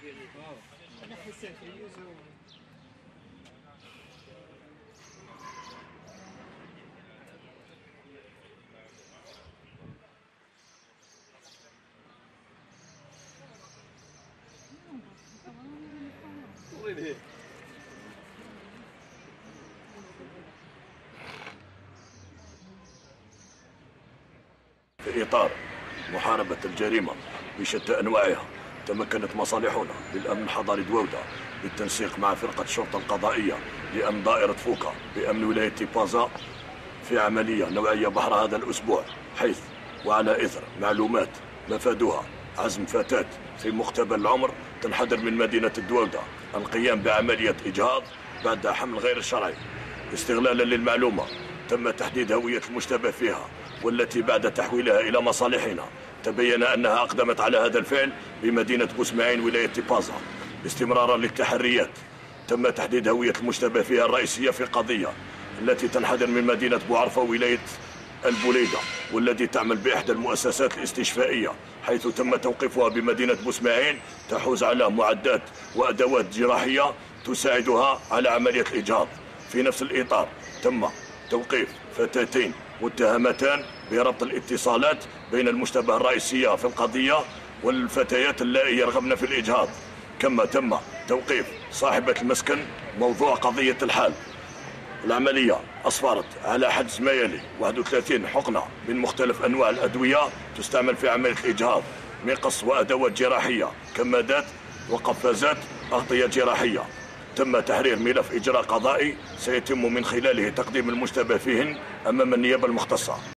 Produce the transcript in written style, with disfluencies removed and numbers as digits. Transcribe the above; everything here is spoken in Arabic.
في إطار محاربة الجريمة بشتى أنواعها، تمكنت مصالحنا للأمن الحضري دوودة بالتنسيق مع فرقة الشرطة القضائية لأمن دائرة فوكا بأمن ولاية تيبازا في عملية نوعية بحر هذا الأسبوع، حيث وعلى إثر معلومات مفادها عزم فتاة في مقتبل العمر تنحدر من مدينة الدوودة القيام بعملية إجهاض بعد حمل غير شرعي. استغلالا للمعلومة تم تحديد هوية المشتبه فيها، والتي بعد تحويلها إلى مصالحنا تبين أنها أقدمت على هذا الفعل بمدينة بوسماعين ولاية تيبازا. استمرارا للتحريات تم تحديد هوية المشتبه فيها الرئيسية في القضية التي تنحدر من مدينة بوعرفة ولاية البوليدة، والتي تعمل بإحدى المؤسسات الاستشفائية، حيث تم توقيفها بمدينة بوسماعين تحوز على معدات وأدوات جراحية تساعدها على عملية الإجهاض. في نفس الإطار تم توقيف فتاتين متهمتان بربط الاتصالات بين المشتبه الرئيسية في القضية والفتيات اللائي يرغبن في الإجهاض. كما تم توقيف صاحبة المسكن موضوع قضية الحال. العملية أسفرت على حجز ما يلي 31 حقنة من مختلف أنواع الأدوية تستعمل في عملية الإجهاض، مقص وأدوات جراحية، كمادات وقفازات أغطية جراحية. تم تحرير ملف إجراء قضائي سيتم من خلاله تقديم المشتبه فيهن أمام النيابة المختصة.